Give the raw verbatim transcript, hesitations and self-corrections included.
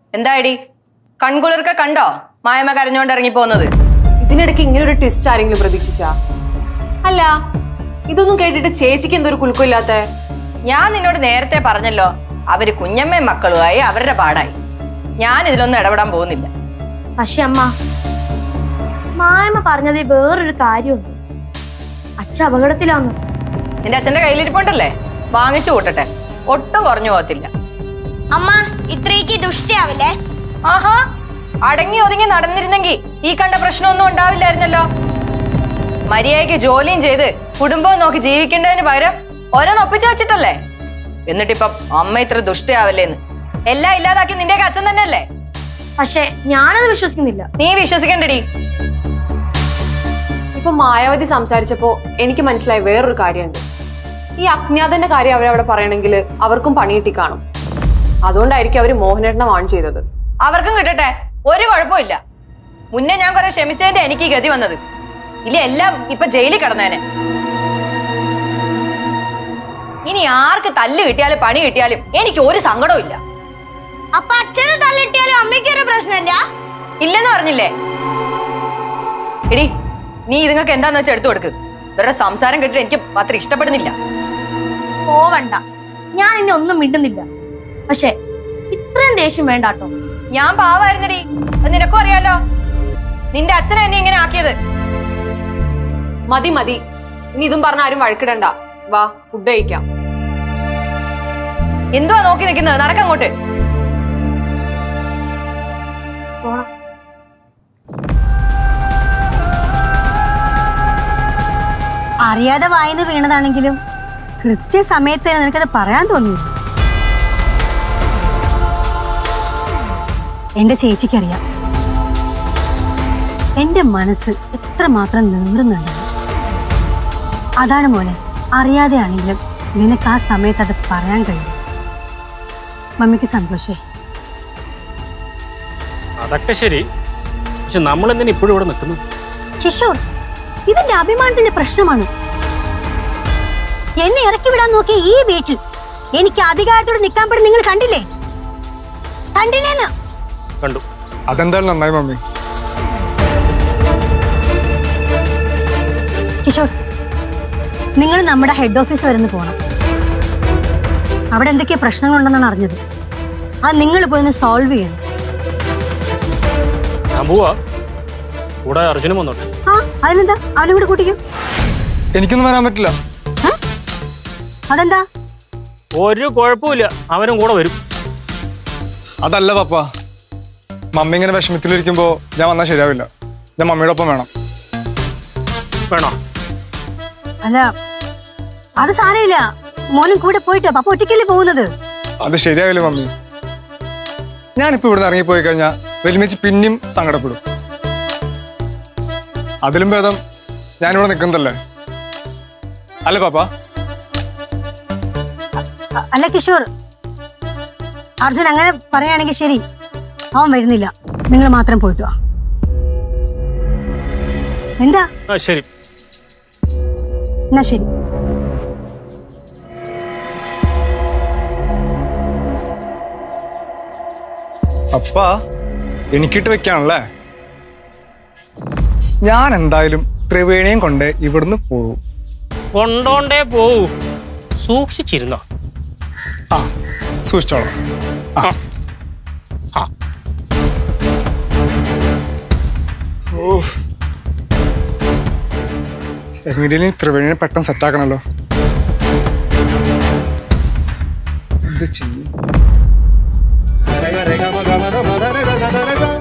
എന്താടി കൺകുളിർക്ക കണ്ടോ മായമ്മ കരഞ്ഞോണ്ട് ഇറങ്ങി പോകുന്നത്? ഇതിനിടയ്ക്ക് ഇങ്ങനെ ഒരു ട്വിസ്റ്റ് ആരെങ്കിലും പ്രതീക്ഷിച്ചാ? അല്ല, ഇതൊന്നും കേട്ടിട്ട് ചേച്ചിക്ക് എന്തൊരു കുലുക്കമില്ലാത്ത? ഞാൻ നിന്നോട് നേരത്തെ പറഞ്ഞല്ലോ, അവര് കുഞ്ഞമ്മയും മക്കളുമായി അവരുടെ പാടായി. ഞാൻ ഇതിലൊന്നും ഇടപെടാൻ പോകുന്നില്ല. പക്ഷെ അമ്മ, മായമ്മ പറഞ്ഞത് വേറൊരു കാര്യമുണ്ട്. അച്ഛൻ അപകടത്തിലാന്ന്. നിന്റെ അച്ഛന്റെ കയ്യിലിരിപ്പുണ്ടല്ലേ, വാങ്ങിച്ചു കൂട്ടട്ടെ, ഒട്ടും കുറഞ്ഞു പോകത്തില്ല. അമ്മ ഇത്രയ്ക്ക് ദുഷ്ടിയാവില്ലേ? ആഹാ, അടങ്ങി ഒതുങ്ങി നടന്നിരുന്നെങ്കിൽ ഈ കണ്ട പ്രശ്നമൊന്നും ഉണ്ടാവില്ലായിരുന്നല്ലോ. മര്യാദയ്ക്ക് ജോലിയും ചെയ്ത് കുടുംബവും നോക്കി ജീവിക്കേണ്ടതിന് പകരം ഓരോന്നൊപ്പിച്ചു വെച്ചിട്ടല്ലേ. എന്നിട്ടിപ്പം അമ്മ ഇത്ര ദുഷ്ടയാവല്ലേന്ന് എല്ലാം ഇല്ലാതാക്കി നിന്റെയൊക്കെ അച്ഛൻ തന്നെയല്ലേ. പക്ഷെ ഞാനത് വിശ്വസിക്കുന്നില്ല. നീ വിശ്വസിക്കണ്ടടി. ഇപ്പൊ മായാവതി സംസാരിച്ചപ്പോ എനിക്ക് മനസ്സിലായ വേറൊരു കാര്യമുണ്ട്. ഈ അജ്ഞാതന്റെ കാര്യം അവരവിടെ പറയണമെങ്കിൽ അവർക്കും പണി കിട്ടി കാണും. അതുകൊണ്ടായിരിക്കും അവര് മോഹനേട്ടനെ വാൺ ചെയ്തത്. അവർക്കും കിട്ടട്ടെ, ഒരു കുഴപ്പമില്ല. മുന്നേ ഞാൻ കുറെ ക്ഷമിച്ചതിന്റെ എനിക്ക് ഈ ഗതി വന്നത്. ഇല്ല, എല്ലാം ഇപ്പൊ ജയിലിൽ കിടന്നേനെ. ഇനി ആർക്ക് തല്ല് കിട്ടിയാലും പണി കിട്ടിയാലും എനിക്ക് ഒരു സങ്കടവും ഇല്ല. അപ്പൊ അച്ഛനെ തല്ലിട്ടിയാലും അമ്മയ്ക്കൊരു പ്രശ്നമില്ല? ഇല്ലെന്ന് പറഞ്ഞില്ലേ? എടി, നീ ഇതുങ്ങൾക്ക് എന്താന്ന് വെച്ചാൽ എടുത്തു കൊടുക്ക്. ഇവരുടെ സംസാരം കേട്ടിട്ട് എനിക്ക് അത്ര ഇഷ്ടപ്പെടുന്നില്ല. പോവണ്ട, ഞാൻ ഇനി ഒന്നും മിണ്ടുന്നില്ല. പക്ഷെ ഇത്രയും ദേഷ്യം വേണ്ടാട്ടോ. ഞാൻ പാവായിരുന്നടി, അത് നിനക്കും അറിയാലോ. നിന്റെ അച്ഛനെ എന്നെ ഇങ്ങനെ ആക്കിയത്. മതി മതി, ഇനി ഇതും പറഞ്ഞ ആരും വഴക്കിടണ്ട. വാ, ഫുഡ് കഴിക്കാം. എന്തുവാ നോക്കി നിൽക്കുന്നത്? നടക്കങ്ങോട്ട്. അറിയാതെ വായിന്ന് വീണതാണെങ്കിലും കൃത്യസമയത്ത് നിനക്കത് പറയാൻ തോന്നിയില്ല. എന്റെ ചേച്ചിക്കറിയാം എന്റെ മനസ്സ് എത്രമാത്രം നീറുന്നുണ്ട്. അതാണ് മോനെ, അറിയാതെയാണെങ്കിലും നിനക്ക് ആ സമയത്ത് അത് പറയാൻ കഴിയും. മമ്മിക്ക് സന്തോഷേ? അതൊക്കെ ശരി, പക്ഷെ നമ്മൾ എന്തിനാ ഇപ്പോഴും ഇവിടെ നിൽക്കുന്നു? കിഷോർ, ഇതിന്റെ അഭിമാനത്തിന്റെ പ്രശ്നമാണ്. എന്നെ ഇറക്കി വിടാൻ നോക്കിയ ഈ വീട്ടിൽ എനിക്ക് അധികാരത്തോടെ നിൽക്കാൻ പറ്റും നിങ്ങൾ കണ്ടില്ലേ? കണ്ടില്ലേന്ന്? കണ്ടു. അതെന്തായാലും നന്നായി മമ്മി. കിഷോർ, നിങ്ങൾ നമ്മുടെ ഹെഡ് ഓഫീസ് വരെ ഒന്ന് പോകണം. അവിടെ എന്തൊക്കെയോ പ്രശ്നങ്ങളുണ്ടെന്നാണ് അറിഞ്ഞത്. അത് നിങ്ങൾ പോയി ഒന്ന് സോൾവ് ചെയ്യണം. ഞാൻ പോവാ, കൂടെ അർജുനും വന്നോട്ടെ. ആ, അതിനെന്താ, അവനും കൂടെ കൂട്ടിക്കും. എനിക്കൊന്നും വരാൻ പറ്റില്ല. അതെന്താ? ഒരു കുഴപ്പമില്ല, അവനും കൂടെ വരും. അതല്ല പപ്പ, മമ്മി ഇങ്ങനെ വിഷമത്തിലിരിക്കുമ്പോ ഞാൻ വന്നാൽ ശരിയാവില്ല. ഞാൻ മമ്മിയുടെ ഒപ്പം വേണം. വേണോ? അല്ല, അത് സാരമില്ല. മോനും കൂടെ പോയിട്ടോ, പപ്പ ഒറ്റയ്ക്കല്ലേ പോകുന്നത്. അത് ശരിയാവില്ല മമ്മി. ഞാനിപ്പോ ഇവിടുന്ന് ഇറങ്ങിപ്പോയി കഴിഞ്ഞാൽ വലിമിച്ച് പിന്നെയും സങ്കടപ്പെടും. അതിലും ഭേദം ഞാനിവിടെ നിൽക്കുന്നതല്ലേ, അല്ലേ പാപ്പ? അല്ല കിഷോർ, അർജുൻ അങ്ങനെ പറയുകയാണെങ്കിൽ ശരി, അവൻ വരുന്നില്ല. നിങ്ങൾ മാത്രം പോയിട്ട് വാ. എന്താ? ശരി, എന്നാ ശരി. അപ്പ എനിക്കിട്ട് വെക്കാണല്ലേ? ഞാൻ എന്തായാലും ത്രിവേണിയും കൊണ്ട് ഇവിടുന്ന് പോവും. കൊണ്ടോണ്ടേ പോവൂ. സൂക്ഷിച്ചിരുന്നോ? ആ, സൂക്ഷിച്ചോളാം. എങ്ങനെയും ത്രിവേണിയെ പെട്ടെന്ന് സെറ്റാക്കണല്ലോ. എന്ത് ചെയ്യും?